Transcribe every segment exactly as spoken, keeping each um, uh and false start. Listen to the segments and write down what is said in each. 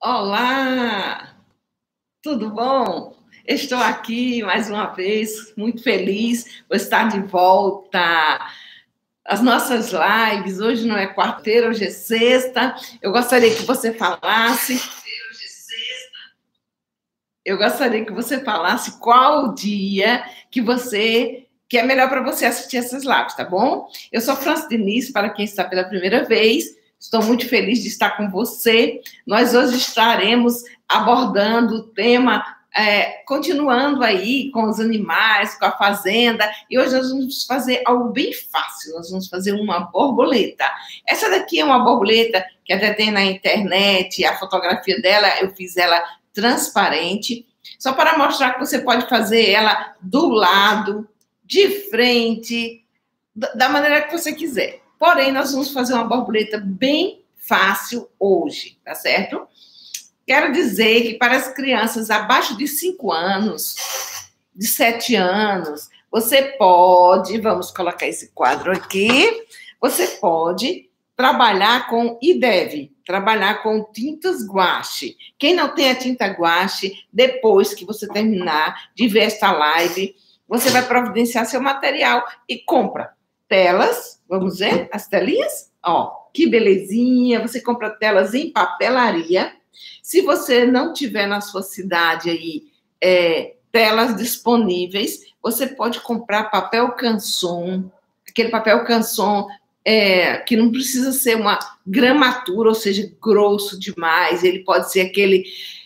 Olá, tudo bom? Estou aqui mais uma vez, muito feliz por estar de volta. As nossas lives, hoje não é quarta-feira, hoje é sexta. Eu gostaria que você falasse. Eu gostaria que você falasse qual o dia que você que é melhor para você assistir essas lives, tá bom? Eu sou Franci Diniz, para quem está pela primeira vez. Estou muito feliz de estar com você. Nós hoje estaremos abordando o tema, é, continuando aí com os animais, com a fazenda. E hoje nós vamos fazer algo bem fácil. Nós vamos fazer uma borboleta. Essa daqui é uma borboleta que até tem na internet. A fotografia dela, eu fiz ela transparente. Só para mostrar que você pode fazer ela do lado, de frente, da maneira que você quiser. Porém, nós vamos fazer uma borboleta bem fácil hoje, tá certo? Quero dizer que para as crianças abaixo de cinco anos, de sete anos, você pode, vamos colocar esse quadro aqui, você pode trabalhar com, e deve trabalhar com tintas guache. Quem não tem a tinta guache, depois que você terminar de ver esta live, você vai providenciar seu material e compra telas, vamos ver as telinhas? Ó, que belezinha, você compra telas em papelaria. Se você não tiver na sua cidade aí é, telas disponíveis, você pode comprar papel canson, aquele papel canson é, que não precisa ser uma gramatura, ou seja, grosso demais, ele pode ser aquele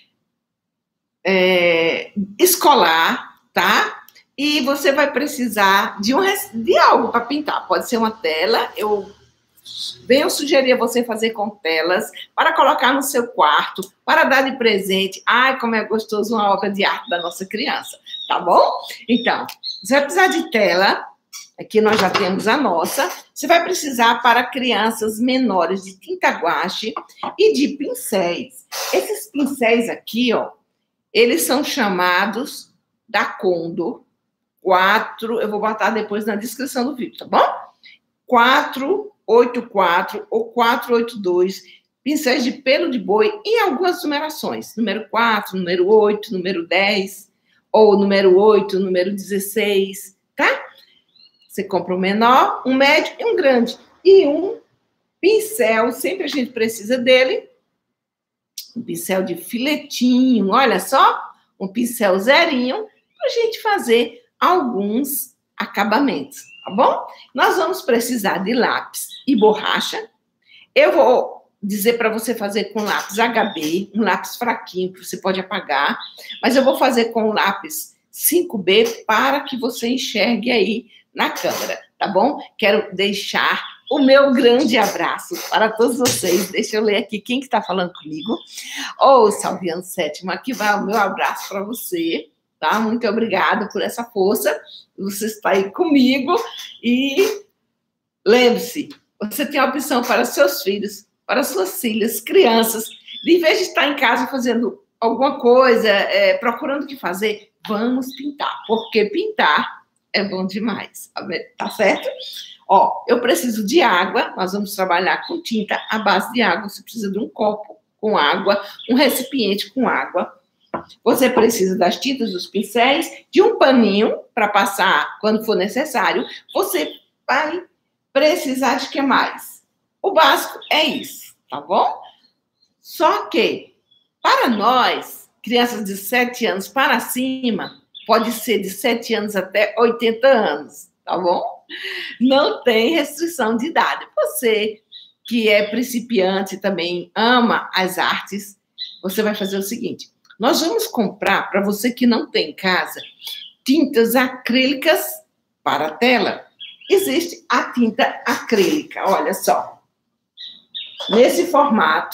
é, escolar, tá? E você vai precisar de, um, de algo para pintar. Pode ser uma tela. Eu venho sugerir a você fazer com telas para colocar no seu quarto, para dar de presente. Ai, como é gostoso uma obra de arte da nossa criança. Tá bom? Então, você vai precisar de tela. Aqui nós já temos a nossa. Você vai precisar para crianças menores de tinta guache e de pincéis. Esses pincéis aqui, ó, eles são chamados da Condor. Quatro, eu vou botar depois na descrição do vídeo, tá bom? quatro oito quatro ou quatro oito dois, pincéis de pelo de boi em algumas numerações. Número quatro, número oito, número dez, ou número oito, número dezesseis, tá? Você compra um menor, um médio e um grande. E um pincel, sempre a gente precisa dele, um pincel de filetinho, olha só, um pincel zerinho, pra gente fazer alguns acabamentos, tá bom? Nós vamos precisar de lápis e borracha. Eu vou dizer para você fazer com lápis H B, um lápis fraquinho, que você pode apagar, mas eu vou fazer com lápis cinco B para que você enxergue aí na câmera, tá bom? Quero deixar o meu grande abraço para todos vocês. Deixa eu ler aqui quem que está falando comigo. Ô, oh, Salviano Sétimo, aqui vai o meu abraço para você. Tá? Muito obrigada por essa força. Você está aí comigo. E lembre-se, você tem a opção para seus filhos, para suas filhas, crianças, de em vez de estar em casa fazendo alguma coisa, é, procurando o que fazer, vamos pintar. Porque pintar é bom demais. Tá certo? Ó, eu preciso de água. Nós vamos trabalhar com tinta à base de água. Você precisa de um copo com água, um recipiente com água. Você precisa das tintas, dos pincéis, de um paninho para passar quando for necessário. Você vai precisar de que mais? O básico é isso, tá bom? Só que, para nós, crianças de sete anos para cima, pode ser de sete anos até oitenta anos, tá bom? Não tem restrição de idade. Você, que é principiante e também ama as artes, você vai fazer o seguinte. Nós vamos comprar, para você que não tem em casa, tintas acrílicas para a tela. Existe a tinta acrílica, olha só. Nesse formato,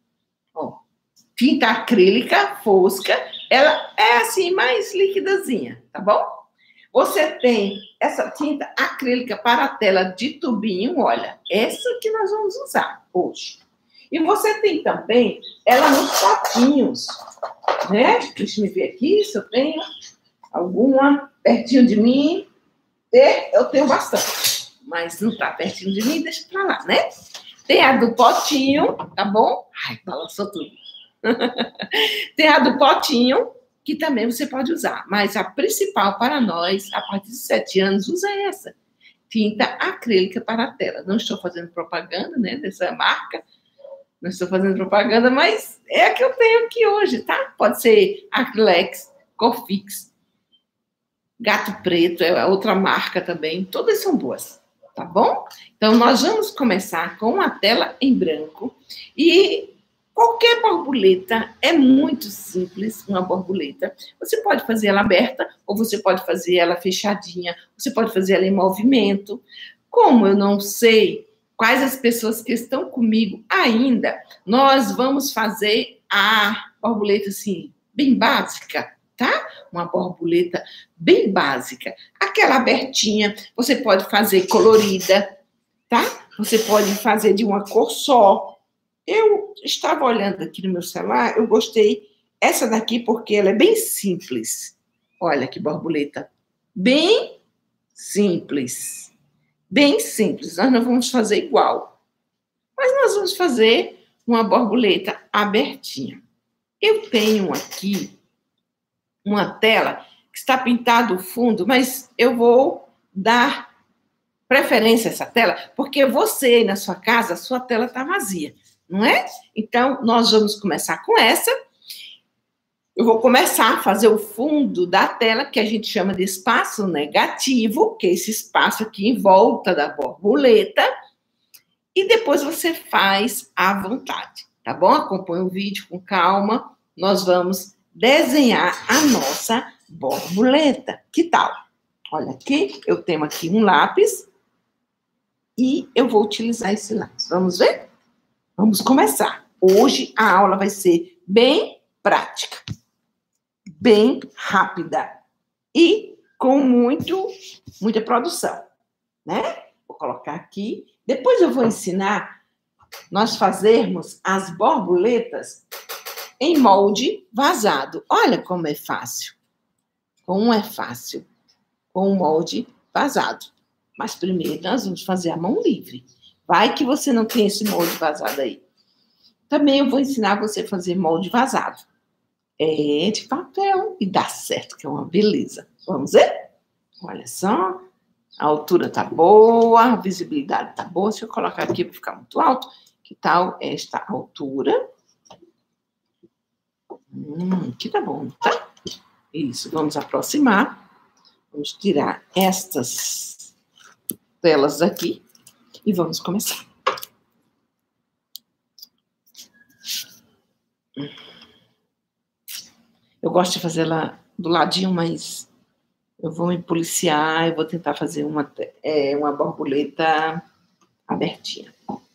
ó, tinta acrílica fosca, ela é assim, mais liquidazinha, tá bom? Você tem essa tinta acrílica para a tela de tubinho, olha, essa que nós vamos usar hoje. E você tem também ela nos potinhos, né? Deixa eu ver aqui se eu tenho alguma pertinho de mim. Eu tenho bastante, mas não tá pertinho de mim, deixa pra lá, né? Tem a do potinho, tá bom? Ai, balançou tudo. Tem a do potinho, que também você pode usar. Mas a principal para nós, a partir de sete anos, usa essa. Tinta acrílica para a tela. Não estou fazendo propaganda, né, dessa marca. Não estou fazendo propaganda, mas é a que eu tenho aqui hoje, tá? Pode ser Acrylex, Corfix, Gato Preto, é outra marca também. Todas são boas, tá bom? Então, nós vamos começar com uma tela em branco. E qualquer borboleta é muito simples, uma borboleta. Você pode fazer ela aberta ou você pode fazer ela fechadinha. Você pode fazer ela em movimento. Como eu não sei quais as pessoas que estão comigo ainda, nós vamos fazer a borboleta assim, bem básica, tá? Uma borboleta bem básica. Aquela abertinha, você pode fazer colorida, tá? Você pode fazer de uma cor só. Eu estava olhando aqui no meu celular, eu gostei essa daqui porque ela é bem simples. Olha que borboleta. Bem simples. Bem simples. Nós não vamos fazer igual. Mas nós vamos fazer uma borboleta abertinha. Eu tenho aqui uma tela que está pintado o fundo, mas eu vou dar preferência a essa tela, porque você aí na sua casa, a sua tela está vazia, não é? Então, nós vamos começar com essa. Eu vou começar a fazer o fundo da tela, que a gente chama de espaço negativo, que é esse espaço aqui em volta da borboleta, e depois você faz à vontade, tá bom? Acompanhe o vídeo com calma, nós vamos desenhar a nossa borboleta. Que tal? Olha aqui, eu tenho aqui um lápis e eu vou utilizar esse lápis. Vamos ver? Vamos começar. Hoje a aula vai ser bem prática, bem rápida e com muito, muita produção, né? Vou colocar aqui. Depois eu vou ensinar nós fazermos as borboletas em molde vazado. Olha como é fácil. Como é fácil. Com o molde vazado. Mas primeiro nós vamos fazer a mão livre. Vai que você não tem esse molde vazado aí. Também eu vou ensinar você a fazer molde vazado. É de papel e dá certo, que é uma beleza. Vamos ver? Olha só. A altura tá boa, a visibilidade tá boa. Se eu colocar aqui para ficar muito alto, que tal esta altura? Hum, aqui tá bom, tá? Isso, vamos aproximar. Vamos tirar estas telas daqui e vamos começar. Eu gosto de fazer ela do ladinho, mas eu vou me policiar, eu vou tentar fazer uma, é, uma borboleta abertinha.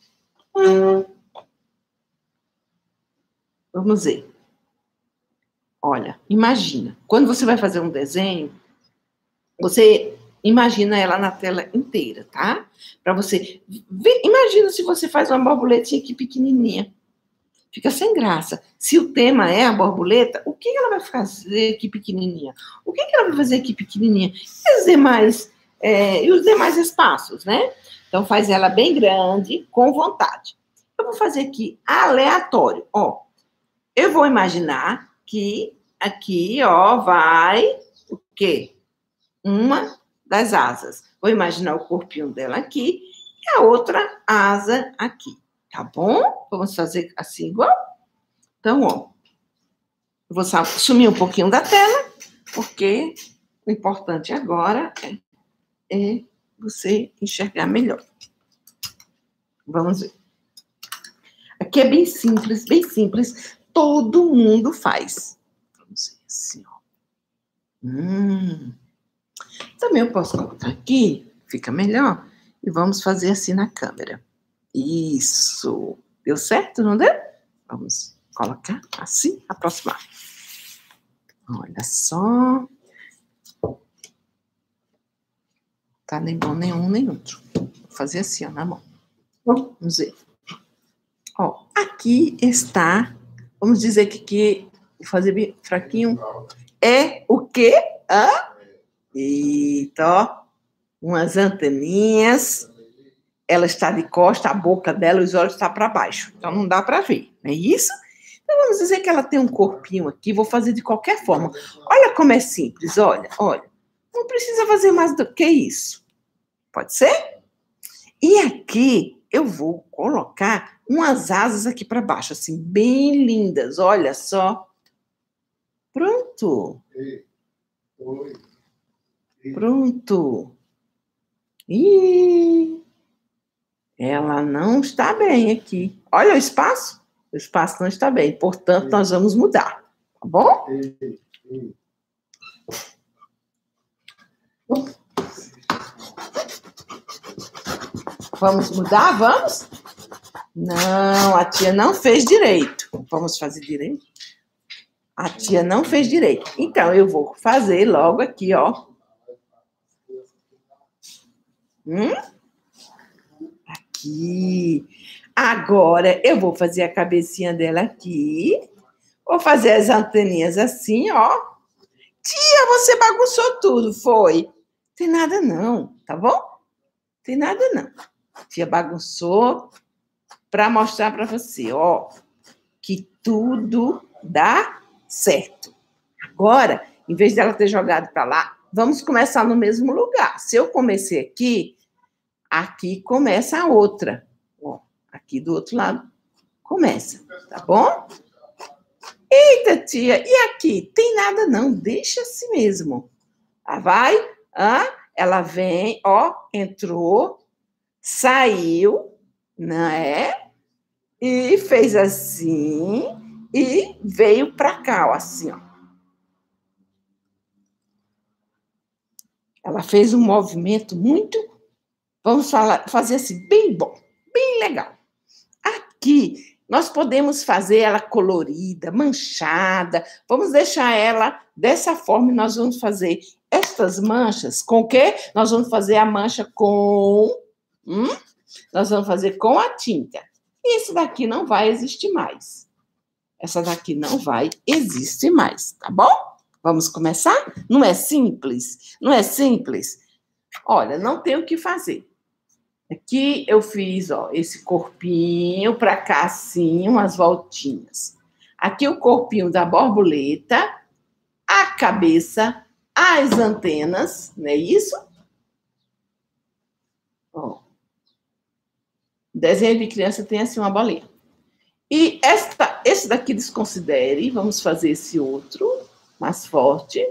Vamos ver. Olha, imagina, quando você vai fazer um desenho, você imagina ela na tela inteira, tá? Para você ver, imagina se você faz uma borboletinha aqui pequenininha. Fica sem graça. Se o tema é a borboleta, o que ela vai fazer aqui pequenininha? O que ela vai fazer aqui pequenininha? E os demais, é, e os demais espaços, né? Então, faz ela bem grande, com vontade. Eu vou fazer aqui aleatório, ó. Eu vou imaginar que aqui, ó, vai o quê? Uma das asas. Vou imaginar o corpinho dela aqui e a outra asa aqui. Tá bom? Vamos fazer assim igual? Então, ó. Eu vou sumir um pouquinho da tela, porque o importante agora é, é você enxergar melhor. Vamos ver. Aqui é bem simples, bem simples. Todo mundo faz. Vamos ver assim, ó. Hum. Também eu posso colocar aqui, fica melhor. E vamos fazer assim na câmera. Isso. Deu certo, não deu? Vamos colocar assim, aproximar. Olha só. Tá nem bom nenhum, nem outro. Vou fazer assim, ó, na mão. Vamos ver. Ó, aqui está, vamos dizer que aqui, vou fazer bem fraquinho, é o quê? Hã? Eita, ó, umas anteninhas. Ela está de costa, a boca dela, os olhos estão para baixo. Então, não dá para ver, não é isso? Vamos dizer que ela tem um corpinho aqui, vou fazer de qualquer forma. Olha como é simples, olha, olha. Não precisa fazer mais do que isso. Pode ser? E aqui eu vou colocar umas asas aqui para baixo, assim, bem lindas, olha só. Pronto. Pronto. Ih, ela não está bem aqui. Olha o espaço. O espaço não está bem, portanto, nós vamos mudar, tá bom? Vamos mudar? Vamos? Não, a tia não fez direito. Vamos fazer direito? A tia não fez direito. Então, eu vou fazer logo aqui, ó. Hum? Aqui. Agora, eu vou fazer a cabecinha dela aqui. Vou fazer as anteninhas assim, ó. Tia, você bagunçou tudo, foi? Tem nada não, tá bom? Tem nada não. Tia bagunçou para mostrar para você, ó, que tudo dá certo. Agora, em vez dela ter jogado para lá, vamos começar no mesmo lugar. Se eu comecei aqui, aqui começa a outra. Ó, aqui do outro lado começa, tá bom? Eita, tia, e aqui? Tem nada não, deixa assim mesmo. Ah, vai, ah, ela vem, ó, entrou, saiu, né? E fez assim e veio para cá, ó, assim, ó. Ela fez um movimento muito, vamos falar, fazer assim, bem bom, bem legal. Aqui, nós podemos fazer ela colorida, manchada, vamos deixar ela dessa forma e nós vamos fazer estas manchas com o quê? Nós vamos fazer a mancha com... Hum? Nós vamos fazer com a tinta. E esse daqui não vai existir mais. Essa daqui não vai existir mais, tá bom? Vamos começar? Não é simples? Não é simples? Olha, não tem o que fazer. Aqui eu fiz, ó, esse corpinho para cá, assim, umas voltinhas. Aqui o corpinho da borboleta, a cabeça, as antenas, não é isso? Ó. Desenho de criança tem assim uma bolinha. E esta, esse daqui desconsidere, vamos fazer esse outro, mais forte.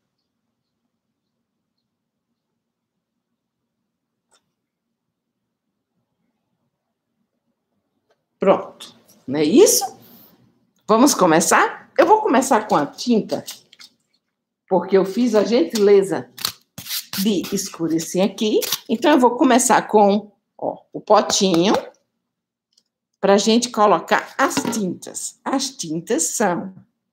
Pronto, não é isso? Vamos começar? Eu vou começar com a tinta, porque eu fiz a gentileza de escurecer aqui. Então, eu vou começar com, ó, o potinho, para a gente colocar as tintas. As tintas são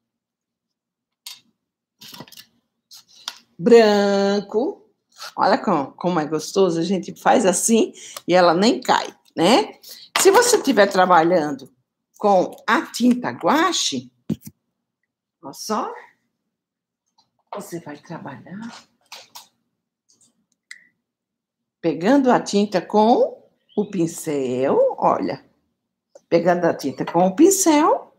branco. Olha como, como é gostoso, a gente faz assim e ela nem cai, né? Se você estiver trabalhando com a tinta guache, olha só, você vai trabalhar pegando a tinta com o pincel, olha, pegando a tinta com o pincel,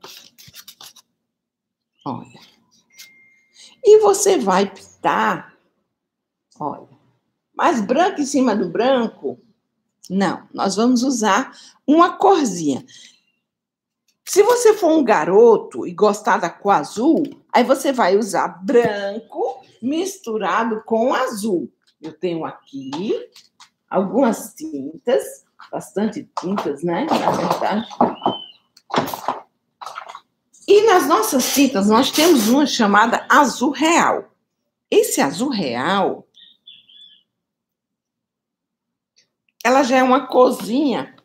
olha, e você vai pintar, olha, mais branco em cima do branco. Não, nós vamos usar uma corzinha. Se você for um garoto e gostar da cor azul, aí você vai usar branco misturado com azul. Eu tenho aqui algumas tintas, bastante tintas, né? Na verdade. E nas nossas tintas, nós temos uma chamada azul real. Esse azul real, ela já é uma corzinha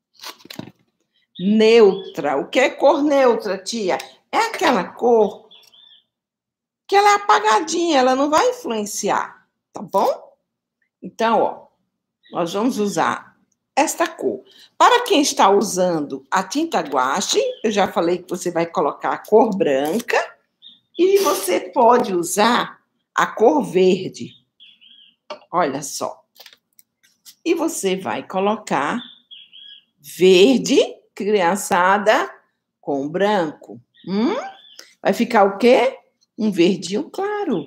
neutra. O que é cor neutra, tia? É aquela cor que ela é apagadinha, ela não vai influenciar, tá bom? Então, ó, nós vamos usar esta cor. Para quem está usando a tinta guache, eu já falei que você vai colocar a cor branca e você pode usar a cor verde. Olha só. E você vai colocar verde, criançada, com branco. Hum? Vai ficar o quê? Um verdinho claro.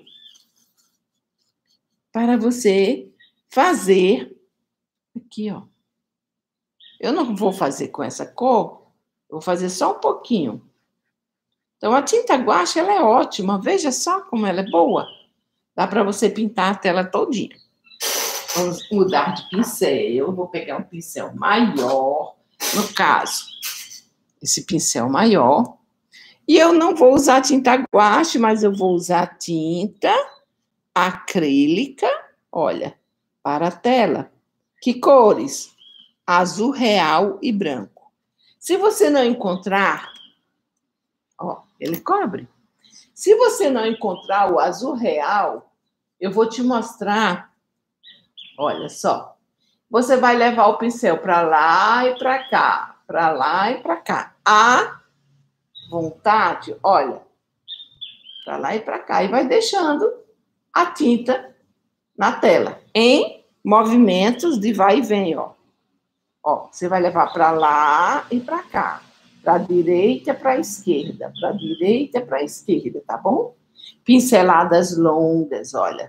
Para você fazer aqui, ó. Eu não vou fazer com essa cor, vou fazer só um pouquinho. Então, a tinta guache, ela é ótima. Veja só como ela é boa. Dá para você pintar a tela todinha. Vamos mudar de pincel. Eu vou pegar um pincel maior, no caso, esse pincel maior. E eu não vou usar tinta guache, mas eu vou usar tinta acrílica, olha, para a tela. Que cores? Azul real e branco. Se você não encontrar, ó, ele cobre. Se você não encontrar o azul real, eu vou te mostrar. Olha só. Você vai levar o pincel para lá e para cá, para lá e para cá. À vontade, olha, para lá e para cá. E vai deixando a tinta na tela, em movimentos de vai e vem, ó. Ó, você vai levar para lá e para cá. Para a direita, para a esquerda. Para a direita, para a esquerda, tá bom? Pinceladas longas, olha.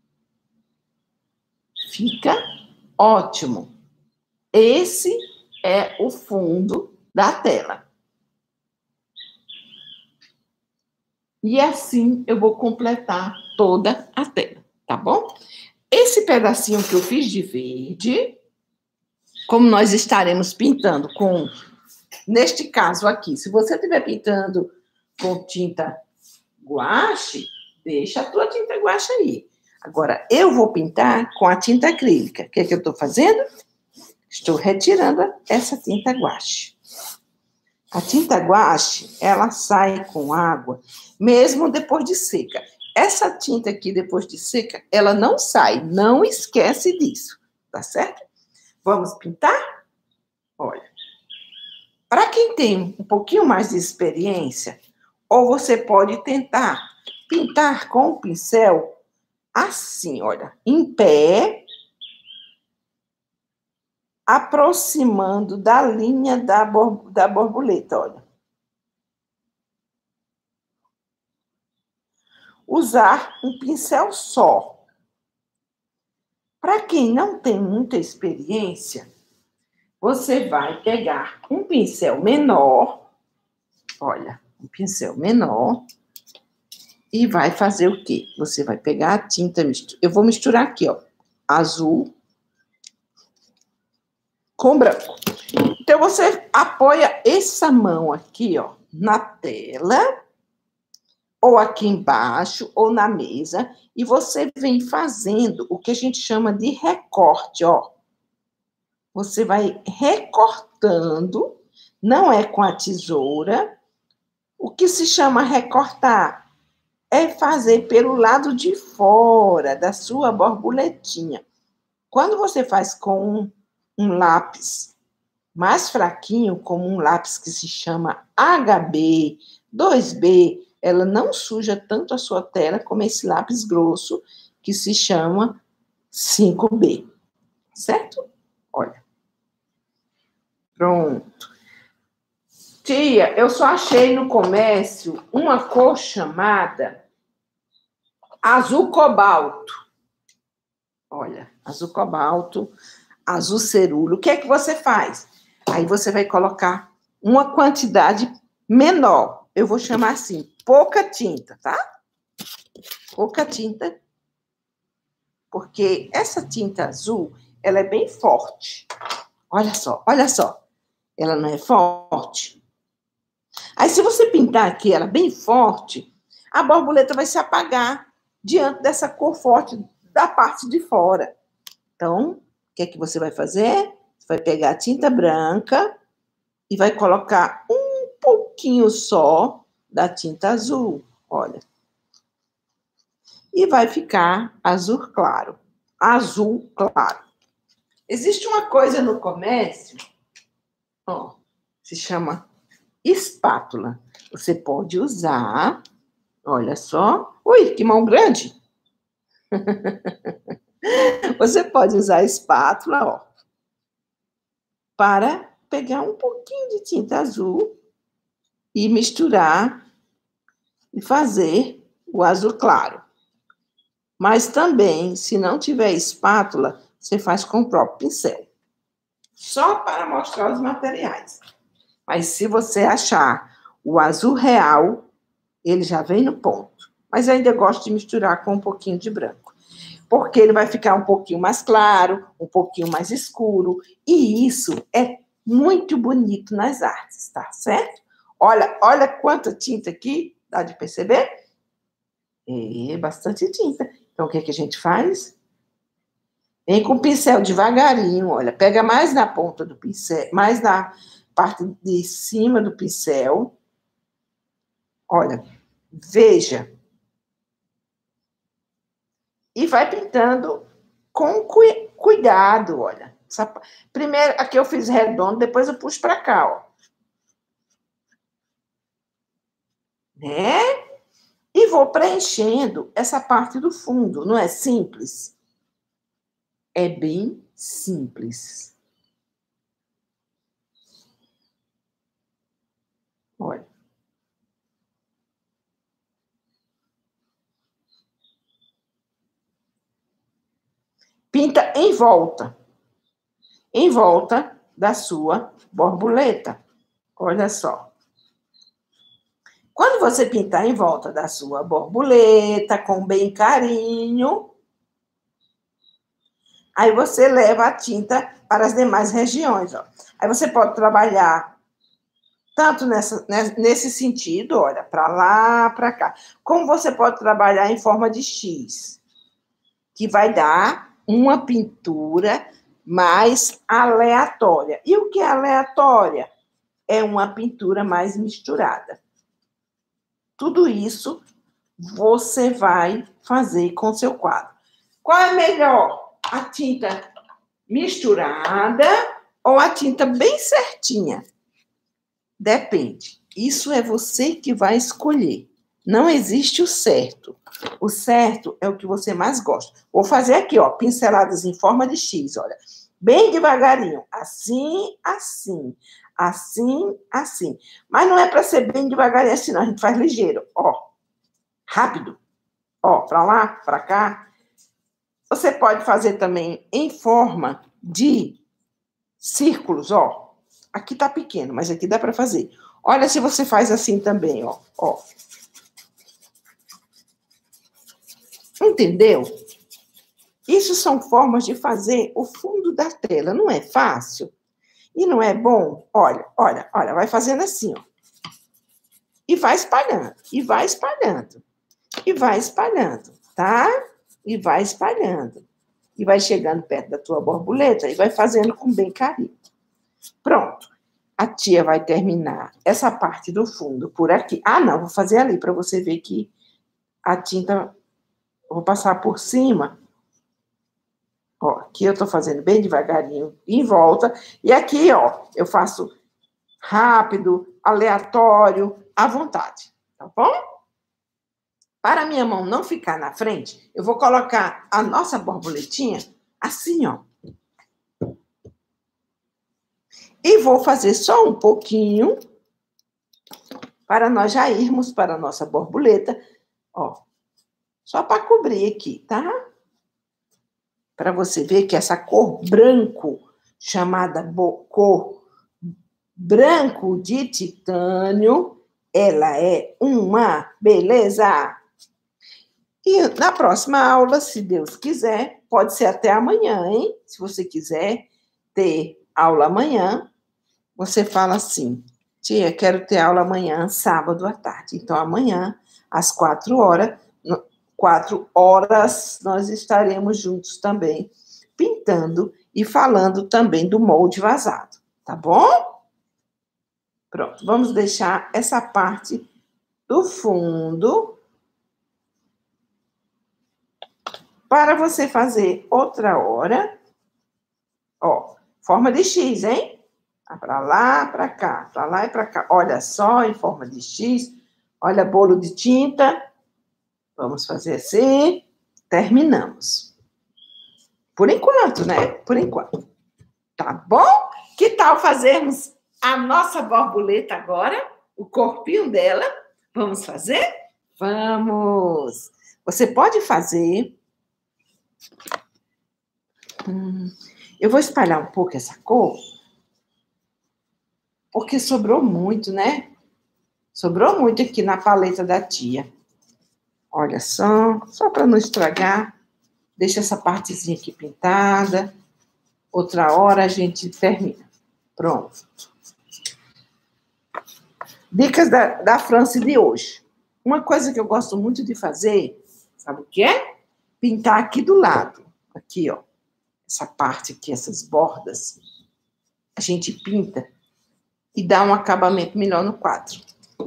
Fica ótimo. Esse é o fundo da tela. E assim eu vou completar toda a tela, tá bom? Esse pedacinho que eu fiz de verde, como nós estaremos pintando com, neste caso aqui, se você estiver pintando com tinta guache, deixa a tua tinta guache aí. Agora, eu vou pintar com a tinta acrílica. O que é que eu estou fazendo? Estou retirando essa tinta guache. A tinta guache, ela sai com água, mesmo depois de seca. Essa tinta aqui, depois de seca, ela não sai. Não esquece disso, tá certo? Vamos pintar? Olha. Para quem tem um pouquinho mais de experiência, ou você pode tentar pintar com o pincel assim, olha, em pé, aproximando da linha da, bor da borboleta, olha. Usar um pincel só. Para quem não tem muita experiência, você vai pegar um pincel menor, olha, um pincel menor, e vai fazer o quê? Você vai pegar a tinta, eu vou misturar aqui, ó, azul com branco. Então, você apoia essa mão aqui, ó, na tela, ou aqui embaixo, ou na mesa, e você vem fazendo o que a gente chama de recorte, ó. Você vai recortando, não é com a tesoura. O que se chama recortar é fazer pelo lado de fora da sua borboletinha. Quando você faz com um, um lápis mais fraquinho, como um lápis que se chama H B, dois B, ela não suja tanto a sua tela como esse lápis grosso que se chama cinco B, certo? Olha. Pronto. Tia, eu só achei no comércio uma cor chamada azul cobalto. Olha, azul cobalto, azul cerúleo. O que é que você faz? Aí você vai colocar uma quantidade menor. Eu vou chamar assim, pouca tinta, tá? Pouca tinta. Porque essa tinta azul, ela é bem forte. Olha só, olha só. Ela não é forte. Aí, se você pintar aqui ela bem forte, a borboleta vai se apagar diante dessa cor forte da parte de fora. Então, o que é que você vai fazer? Você vai pegar a tinta branca e vai colocar um pouquinho só da tinta azul, olha. E vai ficar azul claro. Azul claro. Existe uma coisa no comércio, ó, se chama espátula. Você pode usar, olha só. Ui, que mão grande! Você pode usar a espátula, ó, para pegar um pouquinho de tinta azul e misturar e fazer o azul claro. Mas também, se não tiver espátula, você faz com o próprio pincel. Só para mostrar os materiais. Mas se você achar o azul real, ele já vem no ponto. Mas eu ainda gosto de misturar com um pouquinho de branco. Porque ele vai ficar um pouquinho mais claro, um pouquinho mais escuro. E isso é muito bonito nas artes, tá certo? Olha, olha quanta tinta aqui, dá de perceber? É bastante tinta. Então, o que, que a gente faz? Vem com o pincel devagarinho, olha. Pega mais na ponta do pincel, mais na parte de cima do pincel. Olha, veja. E vai pintando com cu cuidado, olha. Primeiro, aqui eu fiz redondo, depois eu puxo para cá, ó. Né? E vou preenchendo essa parte do fundo, não é simples? É bem simples. Olha. Pinta em volta. Em volta da sua borboleta. Olha só. Quando você pintar em volta da sua borboleta, com bem carinho, aí você leva a tinta para as demais regiões, ó. Aí você pode trabalhar tanto nessa, nesse sentido, olha, para lá, para cá. Como você pode trabalhar em forma de X, que vai dar uma pintura mais aleatória. E o que é aleatória? É uma pintura mais misturada. Tudo isso você vai fazer com seu quadro. Qual é melhor? A tinta misturada ou a tinta bem certinha? Depende. Isso é você que vai escolher. Não existe o certo. O certo é o que você mais gosta. Vou fazer aqui, ó, pinceladas em forma de X, olha. Bem devagarinho. Assim, assim. Assim, assim. Mas não é para ser bem devagarinho assim, não. A gente faz ligeiro, ó. Rápido. Ó, para lá, para cá. Você pode fazer também em forma de círculos, ó. Aqui tá pequeno, mas aqui dá para fazer. Olha se você faz assim também, ó. Ó. Entendeu? Isso são formas de fazer o fundo da tela. Não é fácil? E não é bom? Olha, olha, olha. Vai fazendo assim, ó. E vai espalhando. E vai espalhando. E vai espalhando, tá? E vai espalhando. E vai chegando perto da tua borboleta e vai fazendo com bem carinho. Pronto. A tia vai terminar essa parte do fundo por aqui. Ah, não, vou fazer ali para você ver que a tinta... Vou passar por cima. Ó, aqui eu tô fazendo bem devagarinho em volta. E aqui, ó, eu faço rápido, aleatório, à vontade. Tá bom? Para a minha mão não ficar na frente, eu vou colocar a nossa borboletinha assim, ó. E vou fazer só um pouquinho para nós já irmos para a nossa borboleta, ó. Só para cobrir aqui, tá? Para você ver que essa cor branco, chamada cor branco de titânio, ela é uma beleza. E na próxima aula, se Deus quiser, pode ser até amanhã, hein? Se você quiser ter aula amanhã, você fala assim, tia, quero ter aula amanhã, sábado à tarde. Então, amanhã, às quatro horas, quatro horas, nós estaremos juntos também, pintando e falando também do molde vazado, tá bom? Pronto, vamos deixar essa parte do fundo para você fazer outra hora. Ó, forma de X, hein? Para lá, para cá, para lá e para cá. Olha só, em forma de X. Olha, bolo de tinta. Vamos fazer assim. Terminamos. Por enquanto, né? Por enquanto. Tá bom? Que tal fazermos a nossa borboleta agora? o corpinho dela. Vamos fazer? Vamos! Você pode fazer... Hum, eu vou espalhar um pouco essa cor, porque sobrou muito, né? Sobrou muito aqui na paleta da tia. Olha só, só para não estragar. Deixa essa partezinha aqui pintada. Outra hora a gente termina. Pronto. Dicas da, da França de hoje. Uma coisa que eu gosto muito de fazer, sabe o que é? Pintar aqui do lado. Aqui, ó. Essa parte aqui, essas bordas. A gente pinta e dá um acabamento melhor no quadro.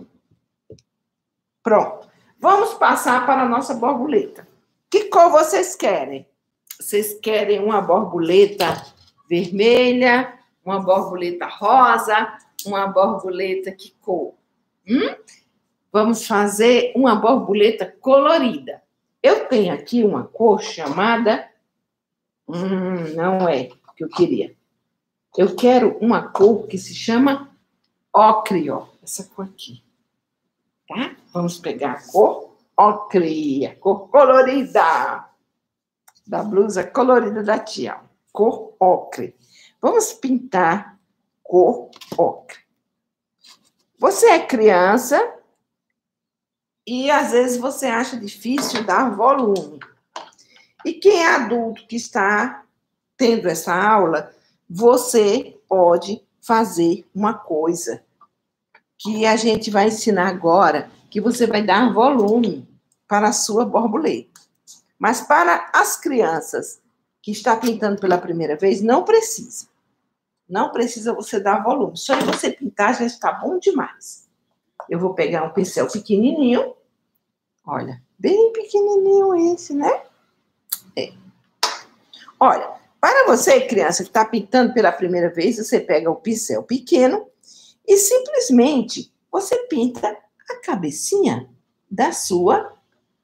Pronto. Vamos passar para a nossa borboleta. Que cor vocês querem? Vocês querem uma borboleta vermelha, uma borboleta rosa, uma borboleta que cor? Hum? Vamos fazer uma borboleta colorida. Eu tenho aqui uma cor chamada... Hum, não é o que eu queria. Eu quero uma cor que se chama ocre, ó. Essa cor aqui. Tá? Vamos pegar a cor ocre, a cor colorida. Da blusa colorida da tia. Cor ocre. Vamos pintar cor ocre. Você é criança e às vezes você acha difícil dar volume. E quem é adulto que está tendo essa aula, você pode fazer uma coisa que a gente vai ensinar agora, que você vai dar volume para a sua borboleta. Mas para as crianças que estão pintando pela primeira vez, não precisa. Não precisa você dar volume. Só de você pintar já está bom demais. Eu vou pegar um pincel pequenininho. Olha, bem pequenininho esse, né? É. Olha, para você, criança, que está pintando pela primeira vez, você pega o pincel pequeno e simplesmente você pinta a cabecinha da sua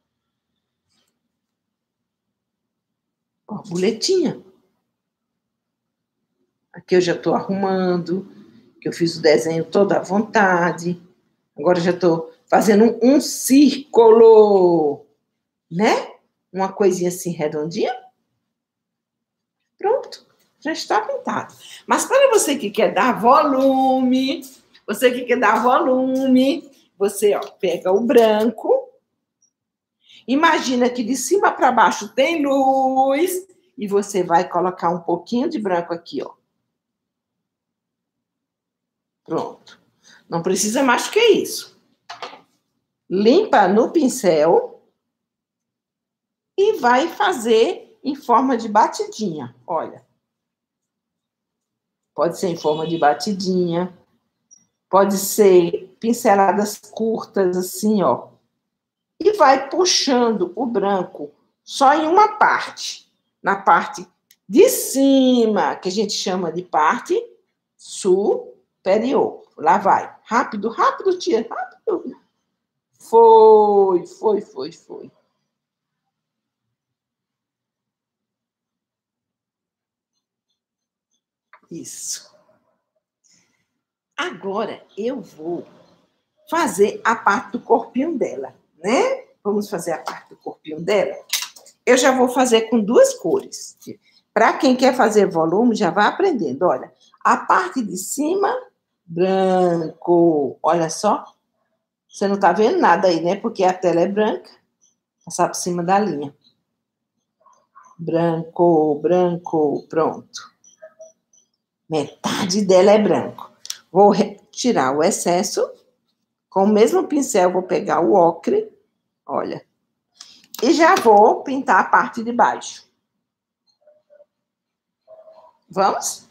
borboletinha. Aqui eu já estou arrumando, que eu fiz o desenho toda à vontade. Agora já estou fazendo um, um círculo, né? Uma coisinha assim redondinha. Pronto, já está pintado. Mas para você que quer dar volume, você que quer dar volume, você ó, pega o branco, imagina que de cima para baixo tem luz, e você vai colocar um pouquinho de branco aqui, ó. Pronto. Não precisa mais que isso. Limpa no pincel e vai fazer em forma de batidinha. Olha. Pode ser em forma de batidinha. Pode ser pinceladas curtas, assim, ó. E vai puxando o branco só em uma parte. Na parte de cima, que a gente chama de parte superior. Lá vai. Rápido, rápido, tia. Rápido. Foi, foi, foi, foi. Isso. Agora eu vou fazer a parte do corpinho dela, né? Vamos fazer a parte do corpinho dela. Eu já vou fazer com duas cores. Para quem quer fazer volume, já vai aprendendo. Olha, a parte de cima, branco. Olha só. Você não está vendo nada aí, né? Porque a tela é branca. Passar por cima da linha. Branco, branco, pronto. Metade dela é branco. Vou retirar o excesso. Com o mesmo pincel, vou pegar o ocre. Olha. E já vou pintar a parte de baixo. Vamos?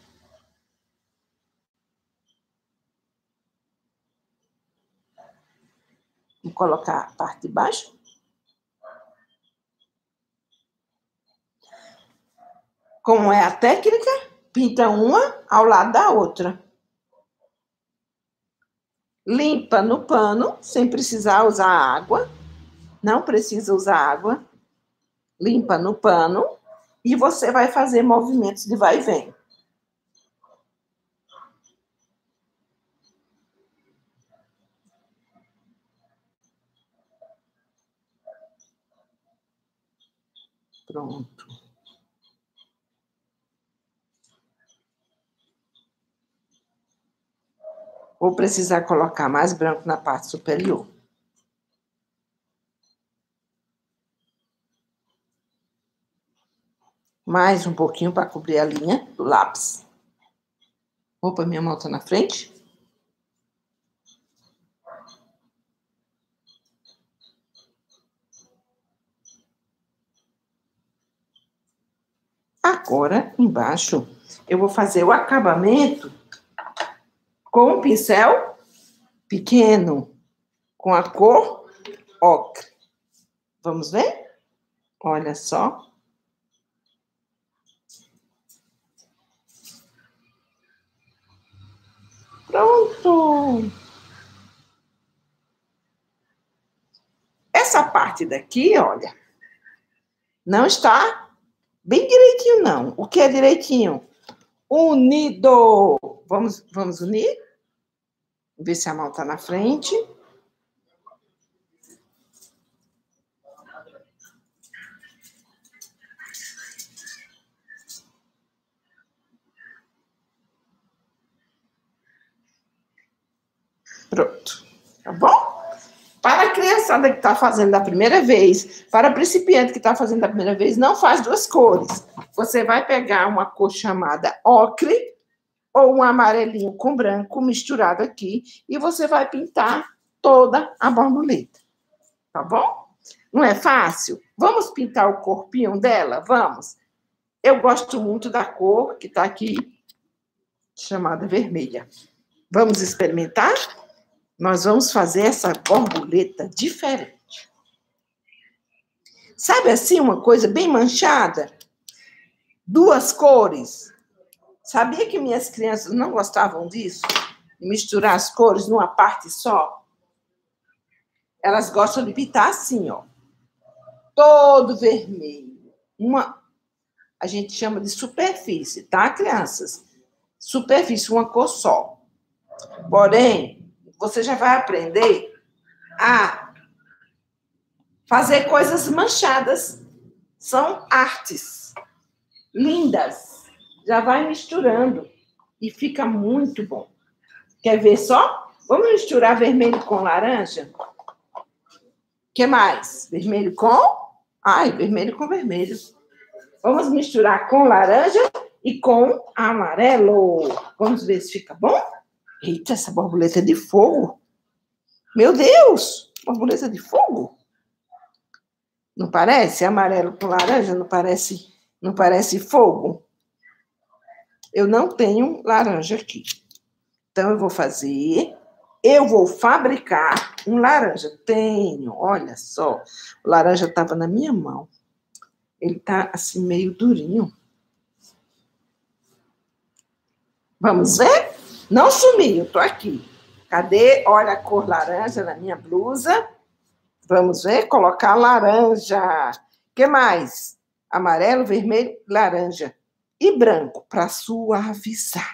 Vou colocar a parte de baixo. Como é a técnica? Pinta uma ao lado da outra. Limpa no pano, sem precisar usar água. Não precisa usar água. Limpa no pano. E você vai fazer movimentos de vai e vem. Pronto. Vou precisar colocar mais branco na parte superior. Mais um pouquinho para cobrir a linha do lápis. Opa, minha mão tá na frente. Agora, embaixo, eu vou fazer o acabamento com um pincel pequeno, com a cor ocre. Vamos ver? Olha só. Pronto! Essa parte daqui, olha, não está bem direitinho, não. O que é direitinho? Unido! Vamos, vamos unir? Ver se a mão está na frente. Pronto. Tá bom? Para a criançada que está fazendo da primeira vez, para a principiante que está fazendo da primeira vez, não faz duas cores. Você vai pegar uma cor chamada ocre ou um amarelinho com branco misturado aqui e você vai pintar toda a borboleta. Tá bom? Não é fácil? Vamos pintar o corpinho dela? Vamos. Eu gosto muito da cor que está aqui, chamada vermelha. Vamos experimentar? Nós vamos fazer essa borboleta diferente. Sabe assim, uma coisa bem manchada? Duas cores. Sabia que minhas crianças não gostavam disso? De misturar as cores numa parte só? Elas gostam de pintar assim, ó. Todo vermelho. Uma, a gente chama de superfície, tá, crianças? Superfície, uma cor só. Porém, você já vai aprender a fazer coisas manchadas. São artes lindas. Já vai misturando e fica muito bom. Quer ver só? Vamos misturar vermelho com laranja? O que mais? Vermelho com... Ai, vermelho com vermelho. Vamos misturar com laranja e com amarelo. Vamos ver se fica bom? Eita, essa borboleta é de fogo. Meu Deus! Borboleta de fogo? Não parece? Amarelo com laranja não parece, não parece fogo? Eu não tenho laranja aqui. Então, eu vou fazer... Eu vou fabricar um laranja. Tenho, olha só. O laranja estava na minha mão. Ele está assim, meio durinho. Vamos ver? Não sumiu, estou aqui. Cadê? Olha a cor laranja na minha blusa. Vamos ver? Colocar laranja. O que mais? Amarelo, vermelho, laranja. E branco, para suavizar.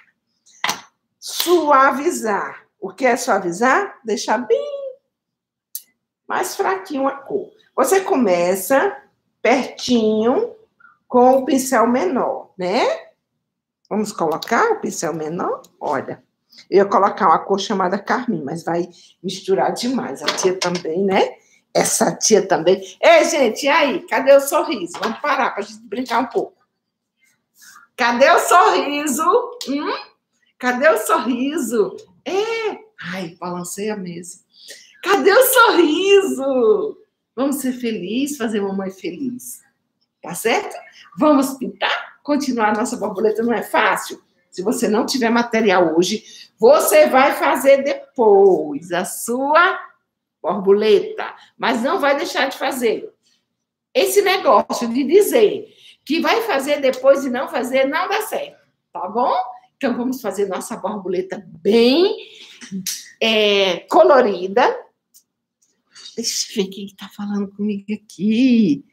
Suavizar. O que é suavizar? Deixar bem mais fraquinho a cor. Você começa pertinho com o pincel menor, né? Vamos colocar o pincel menor? Olha, eu ia colocar uma cor chamada carmim, mas vai misturar demais. A tia também, né? Essa tia também. Ei, gente, e aí? Cadê o sorriso? Vamos parar para a gente brincar um pouco. Cadê o sorriso? Hum? Cadê o sorriso? É. Ai, balancei a mesa. Cadê o sorriso? Vamos ser felizes, fazer mamãe feliz. Tá certo? Vamos pintar? Continuar a nossa borboleta não é fácil. Se você não tiver material hoje, você vai fazer depois a sua borboleta. Mas não vai deixar de fazer. Esse negócio de dizer que vai fazer depois e não fazer, não dá certo. Tá bom? Então, vamos fazer nossa borboleta bem é, colorida. Deixa eu ver quem está falando comigo aqui.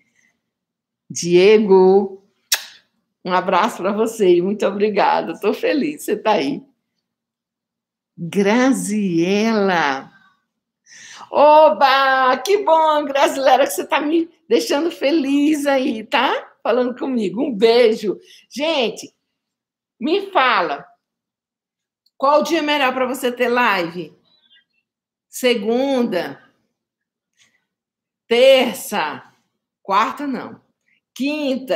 Diego, um abraço para você e muito obrigada. Estou feliz que você está aí. Graziela. Oba, que bom, Graziela, que você está me deixando feliz aí, tá? falando comigo. Um beijo. Gente, me fala, qual o dia melhor para você ter live? Segunda, terça, quarta não, quinta.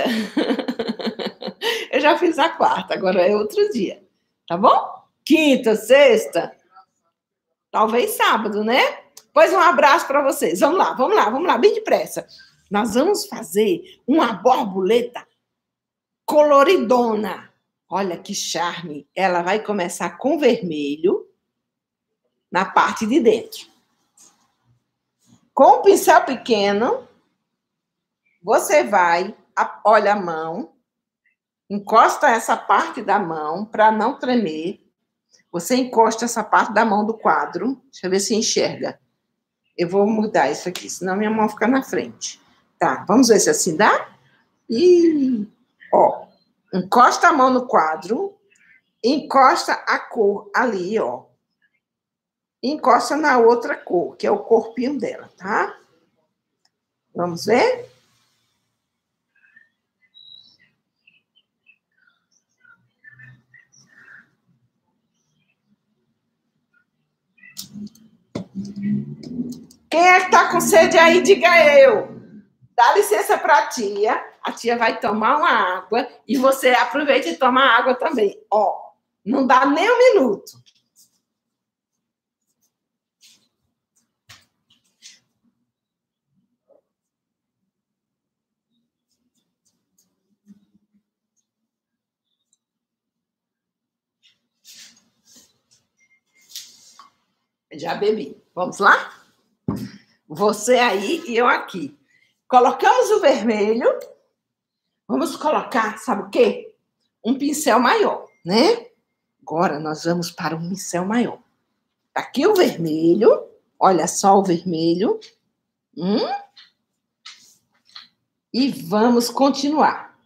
Eu já fiz a quarta, agora é outro dia, tá bom? Quinta, sexta, talvez sábado, né? Pois um abraço para vocês. Vamos lá, vamos lá, vamos lá, bem depressa. Nós vamos fazer uma borboleta coloridona. Olha que charme. Ela vai começar com vermelho na parte de dentro. Com o pincel pequeno, você vai, olha a mão, encosta essa parte da mão para não tremer. Você encosta essa parte da mão do quadro. Deixa eu ver se enxerga. Eu vou mudar isso aqui, senão minha mão fica na frente. Tá, vamos ver se assim dá? E, ó, encosta a mão no quadro, encosta a cor ali, ó. Encosta na outra cor, que é o corpinho dela, tá? Vamos ver? Quem é que tá com sede aí, diga eu. Dá licença pra tia. A tia vai tomar uma água e você aproveita e toma água também. Ó, não dá nem um minuto. Já bebi. Vamos lá? Você aí e eu aqui. Colocamos o vermelho. Vamos colocar, sabe o quê? Um pincel maior, né? Agora nós vamos para um pincel maior. Aqui o vermelho. Olha só o vermelho. Hum? E vamos continuar.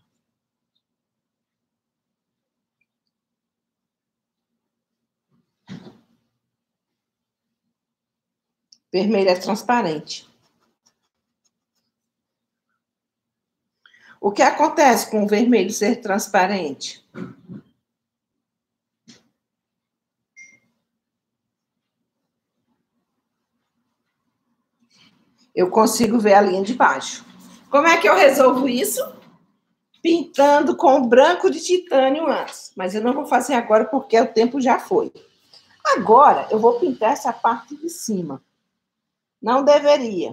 Vermelho é transparente. O que acontece com o vermelho ser transparente? Eu consigo ver a linha de baixo. Como é que eu resolvo isso? Pintando com branco de titânio antes. Mas eu não vou fazer agora porque o tempo já foi. Agora eu vou pintar essa parte de cima. Não deveria.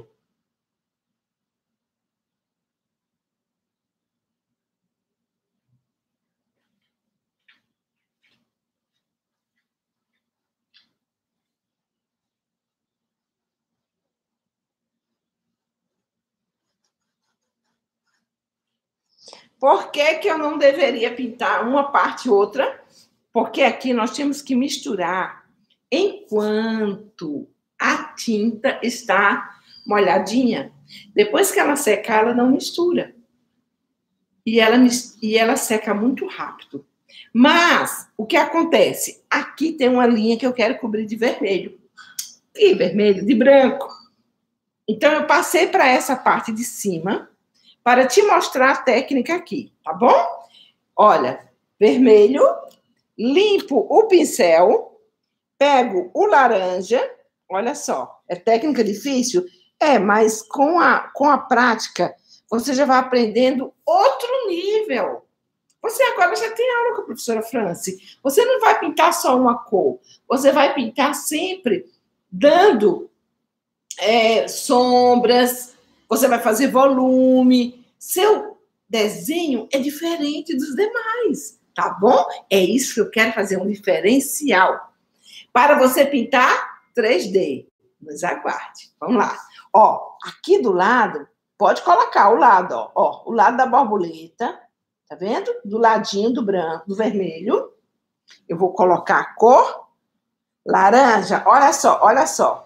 Por que que eu não deveria pintar uma parte e outra? Porque aqui nós temos que misturar enquanto a tinta está molhadinha. Depois que ela secar, ela não mistura. E ela, e ela seca muito rápido. Mas, o que acontece? Aqui tem uma linha que eu quero cobrir de vermelho. E vermelho, de branco. Então, eu passei para essa parte de cima para te mostrar a técnica aqui, tá bom? Olha, vermelho, limpo o pincel, pego o laranja, olha só, é técnica difícil? É, mas com a, com a prática, você já vai aprendendo outro nível. Você agora já tem aula com a professora Franci. Você não vai pintar só uma cor, você vai pintar sempre dando é, sombras, você vai fazer volume. Seu desenho é diferente dos demais, tá bom? É isso que eu quero fazer, um diferencial. Para você pintar três D. Nos aguarde. Vamos lá. Ó, aqui do lado, pode colocar o lado, ó, ó, o lado da borboleta, tá vendo? Do ladinho do branco, do vermelho. Eu vou colocar a cor laranja. Olha só, olha só.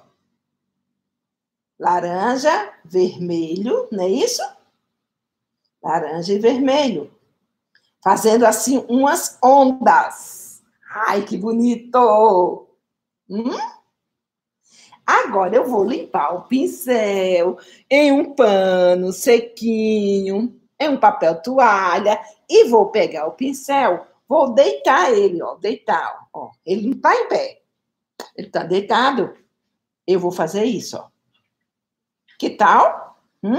Laranja, vermelho, não é isso? Laranja e vermelho. Fazendo assim umas ondas. Ai, que bonito! Hum? Agora eu vou limpar o pincel em um pano sequinho. em um papel toalha e vou pegar o pincel, vou deitar ele, ó, deitar, ó. Ele não está em pé, ele está deitado. Eu vou fazer isso, ó. Que tal? Hum?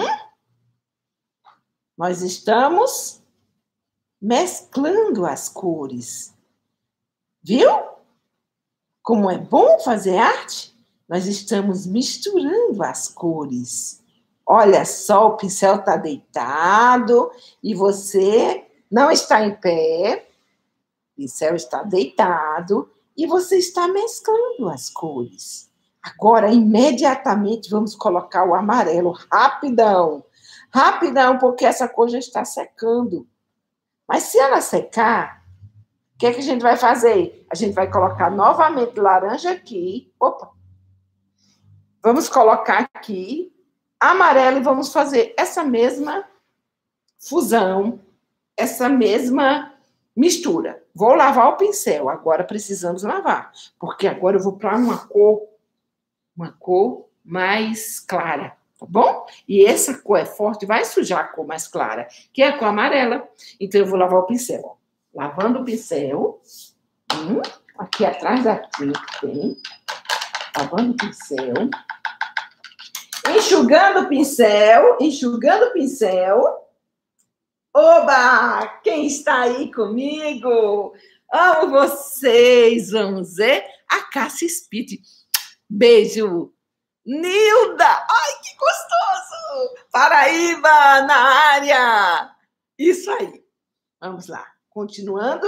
Nós estamos mesclando as cores. Viu? Como é bom fazer arte? Nós estamos misturando as cores. Olha só, o pincel está deitado e você não está em pé. O pincel está deitado e você está mesclando as cores. Agora, imediatamente, vamos colocar o amarelo. Rapidão. Rapidão, porque essa cor já está secando. Mas se ela secar, o que é que a gente vai fazer? A gente vai colocar novamente laranja aqui. Opa! Vamos colocar aqui amarelo e vamos fazer essa mesma fusão, essa mesma mistura. Vou lavar o pincel, agora precisamos lavar, porque agora eu vou para uma cor, uma cor mais clara, tá bom? E essa cor é forte, vai sujar a cor mais clara, que é a cor amarela. Então eu vou lavar o pincel, ó. Lavando o pincel, hum, aqui atrás da tinta tem, lavando o pincel. Enxugando o pincel, enxugando o pincel. Oba! Quem está aí comigo? Amo vocês, vamos ver. A Cássia Spit. Beijo. Nilda! Ai, que gostoso! Paraíba, na área! Isso aí. Vamos lá. Continuando.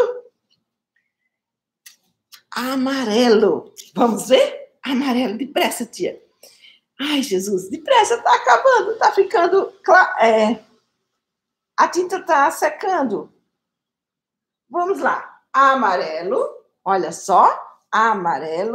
Amarelo. Vamos ver? Amarelo, depressa, tia. Ai, Jesus, depressa, tá acabando, tá ficando... É, a tinta tá secando. Vamos lá. Amarelo, olha só, amarelo.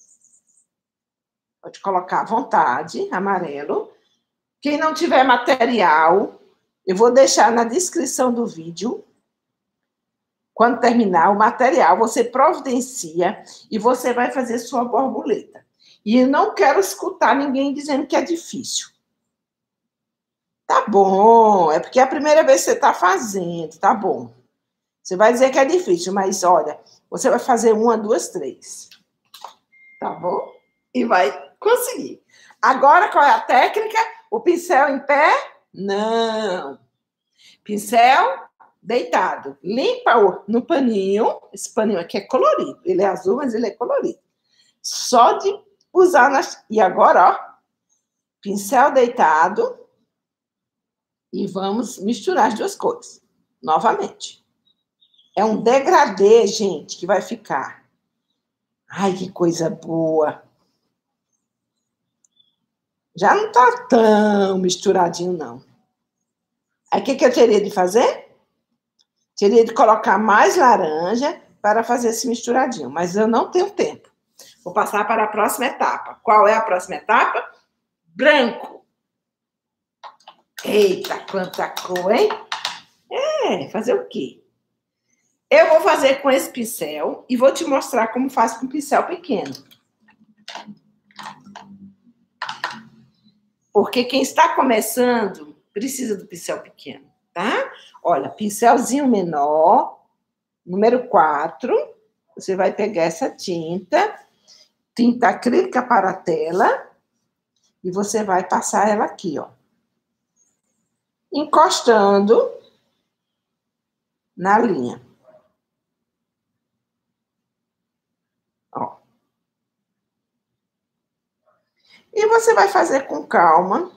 Pode colocar à vontade, amarelo. Quem não tiver material, eu vou deixar na descrição do vídeo. Quando terminar o material, você providencia e você vai fazer sua borboleta. E eu não quero escutar ninguém dizendo que é difícil. Tá bom, é porque é a primeira vez que você está fazendo, tá bom. Você vai dizer que é difícil, mas olha, você vai fazer uma, duas, três. Tá bom? E vai conseguir. Agora, qual é a técnica? O pincel em pé? Não. Pincel deitado. Limpa no paninho. Esse paninho aqui é colorido. Ele é azul, mas ele é colorido. Só de usar nas... E agora, ó, pincel deitado e vamos misturar as duas cores. Novamente. É um degradê, gente, que vai ficar. Ai, que coisa boa. Já não tá tão misturadinho, não. Aí, o que, que eu teria de fazer? Teria de colocar mais laranja para fazer esse misturadinho, mas eu não tenho tempo. Vou passar para a próxima etapa. Qual é a próxima etapa? Branco. Eita, quanta cor, hein? É, fazer o quê? Eu vou fazer com esse pincel e vou te mostrar como faz com pincel pequeno. Porque quem está começando precisa do pincel pequeno, tá? Olha, pincelzinho menor, número quatro. Você vai pegar essa tinta, tinta acrílica para a tela, e você vai passar ela aqui, ó. Encostando na linha. Ó. E você vai fazer com calma.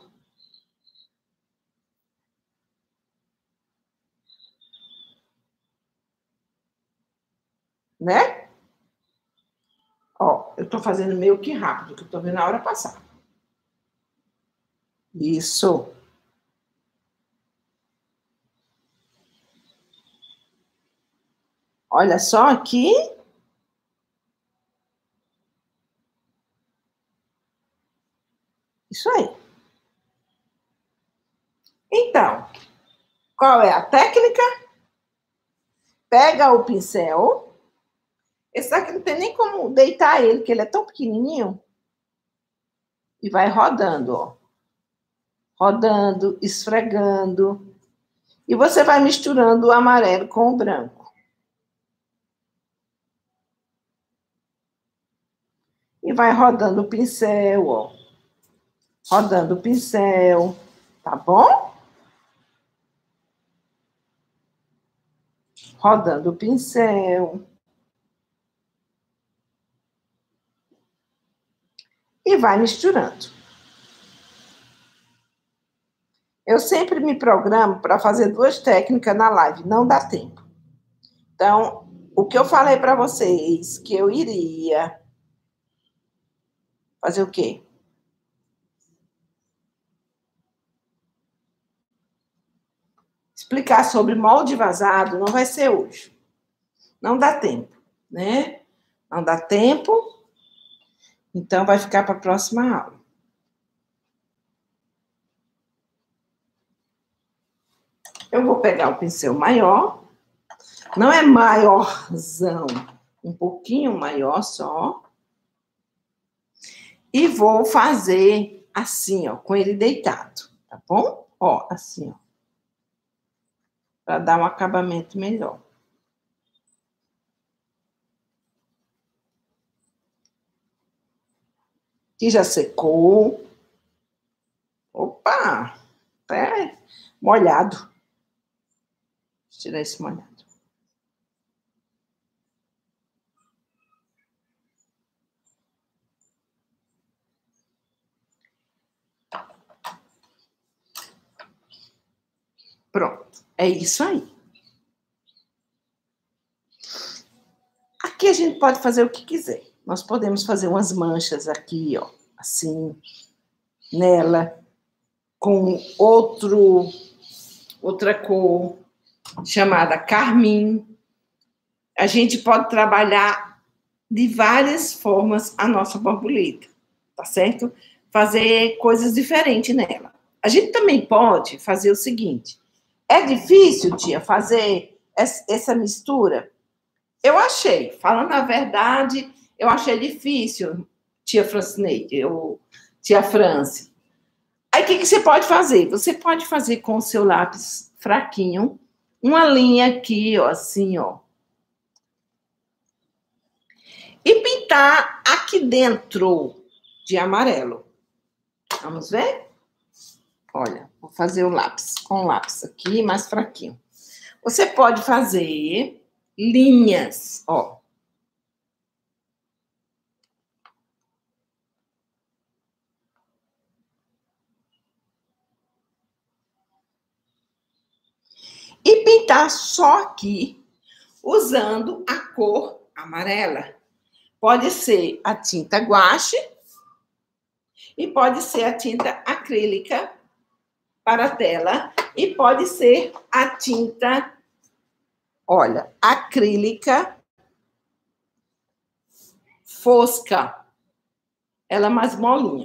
Né? Ó, eu tô fazendo meio que rápido, que eu tô vendo a hora passar. Isso. Olha só aqui. Isso aí. Então, qual é a técnica? Pega o pincel. Esse aqui não tem nem como deitar ele, porque ele é tão pequenininho. E vai rodando, ó. Rodando, esfregando. E você vai misturando o amarelo com o branco. E vai rodando o pincel, ó. Rodando o pincel, tá bom? Rodando o pincel. E vai misturando. Eu sempre me programo para fazer duas técnicas na live, não dá tempo. Então, o que eu falei para vocês, que eu iria fazer o quê? Explicar sobre molde vazado não vai ser hoje. Não dá tempo, né? Não dá tempo, então vai ficar para a próxima aula. Eu vou pegar o pincel maior, não é maiorzão, um pouquinho maior só, e vou fazer assim, ó, com ele deitado, tá bom? Ó, assim, ó, para dar um acabamento melhor. Aqui já secou. Opa, é molhado. Vou tirar esse molhado. Pronto, é isso aí. Aqui a gente pode fazer o que quiser. Nós podemos fazer umas manchas aqui, ó, assim, nela, com outro, outra cor chamada carmim. A gente pode trabalhar de várias formas a nossa borboleta, tá certo? Fazer coisas diferentes nela. A gente também pode fazer o seguinte. É difícil, tia, fazer essa mistura? Eu achei, falando a verdade, eu achei difícil, tia Francineide, eu, tia France. Aí, o que, que você pode fazer? Você pode fazer com o seu lápis fraquinho, uma linha aqui, ó, assim, ó. E pintar aqui dentro de amarelo. Vamos ver? Olha, vou fazer o lápis, com o lápis aqui, mais fraquinho. Você pode fazer linhas, ó. E pintar só aqui, usando a cor amarela. Pode ser a tinta guache e pode ser a tinta acrílica para a tela e pode ser a tinta, olha, acrílica fosca. Ela é mais molinha.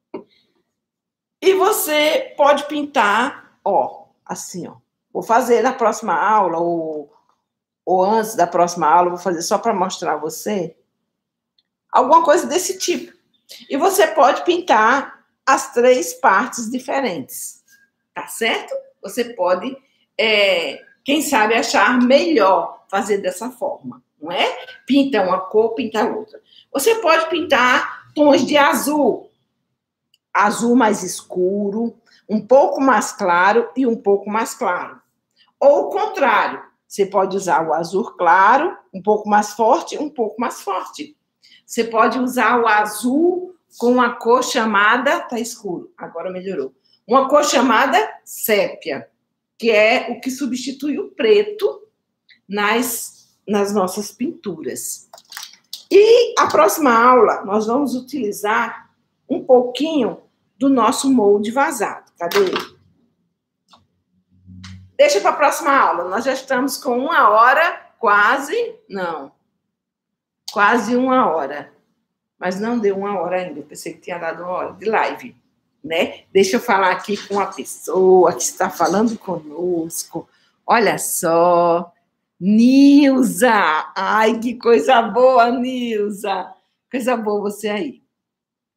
E você pode pintar, ó, assim, ó. Vou fazer na próxima aula, ou, ou antes da próxima aula, vou fazer só para mostrar a você. Alguma coisa desse tipo. E você pode pintar as três partes diferentes. Tá certo? Você pode, é, quem sabe, achar melhor fazer dessa forma, não é? Pinta uma cor, pinta outra. Você pode pintar tons de azul. Azul mais escuro, um pouco mais claro e um pouco mais claro. Ou o contrário, você pode usar o azul claro, um pouco mais forte, um pouco mais forte. Você pode usar o azul com uma cor chamada, tá escuro, agora melhorou. Uma cor chamada sépia, que é o que substitui o preto nas, nas nossas pinturas. E a próxima aula, nós vamos utilizar um pouquinho do nosso molde vazado. Cadê ele? Deixa para a próxima aula. Nós já estamos com uma hora, quase, não, quase uma hora. Mas não deu uma hora ainda. Eu pensei que tinha dado uma hora de live, né? Deixa eu falar aqui com a pessoa que está falando conosco. Olha só, Nilza. Ai, que coisa boa, Nilza. Coisa boa você aí.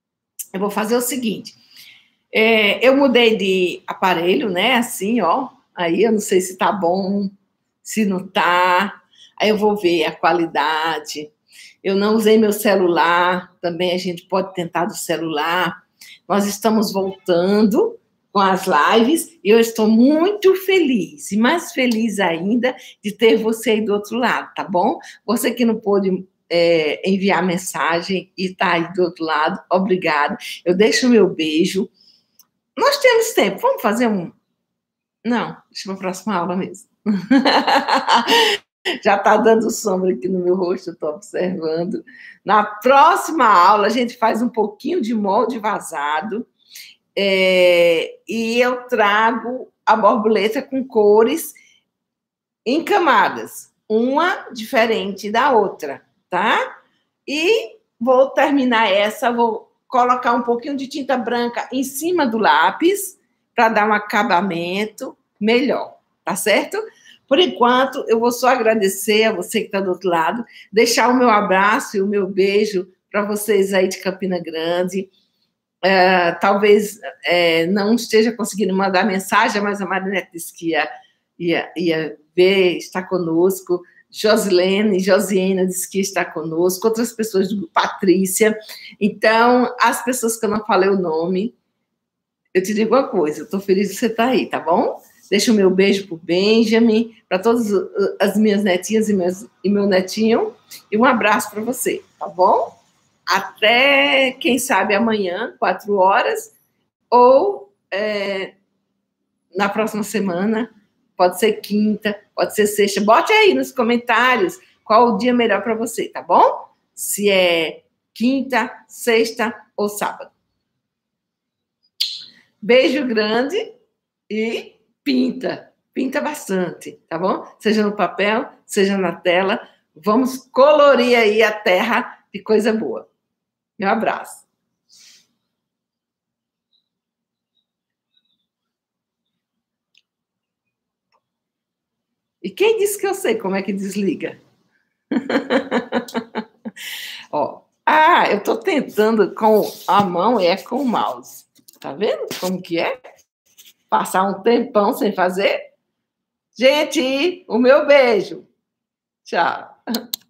Eu vou fazer o seguinte. É, eu mudei de aparelho, né? Assim, ó. Aí eu não sei se tá bom, se não tá. Aí eu vou ver a qualidade. Eu não usei meu celular, também a gente pode tentar do celular. Nós estamos voltando com as lives e eu estou muito feliz, e mais feliz ainda de ter você aí do outro lado, tá bom? Você que não pôde é, enviar mensagem e está aí do outro lado, obrigado. Eu deixo o meu beijo. Nós temos tempo, vamos fazer um... Não, deixa para a próxima aula mesmo. Já está dando sombra aqui no meu rosto, eu estou observando. Na próxima aula, a gente faz um pouquinho de molde vazado, é, e eu trago a borboleta com cores em camadas, uma diferente da outra, tá? E vou terminar essa, vou colocar um pouquinho de tinta branca em cima do lápis, para dar um acabamento melhor, tá certo? Por enquanto, eu vou só agradecer a você que está do outro lado, deixar o meu abraço e o meu beijo para vocês aí de Campina Grande. É, talvez é, não esteja conseguindo mandar mensagem, mas a Marinette disse que ia, ia, ia ver, está conosco. Josilene, Josiana disse que está conosco, outras pessoas, Patrícia. Então, as pessoas que eu não falei o nome, eu te digo uma coisa, eu estou feliz de você estar aí, tá bom? Deixa o meu beijo para o Benjamin, para todas as minhas netinhas e, meus, e meu netinho, e um abraço para você, tá bom? Até, quem sabe, amanhã, quatro horas, ou é, na próxima semana, pode ser quinta, pode ser sexta. Bote aí nos comentários qual o dia melhor para você, tá bom? Se é quinta, sexta ou sábado. Beijo grande e pinta. Pinta bastante, tá bom? Seja no papel, seja na tela. Vamos colorir aí a terra de coisa boa. Meu abraço. E quem disse que eu sei como é que desliga? Ó, ah, eu tô tentando com a mão e é com o mouse. Tá vendo como que é? Passar um tempão sem fazer? Gente, o meu beijo. Tchau.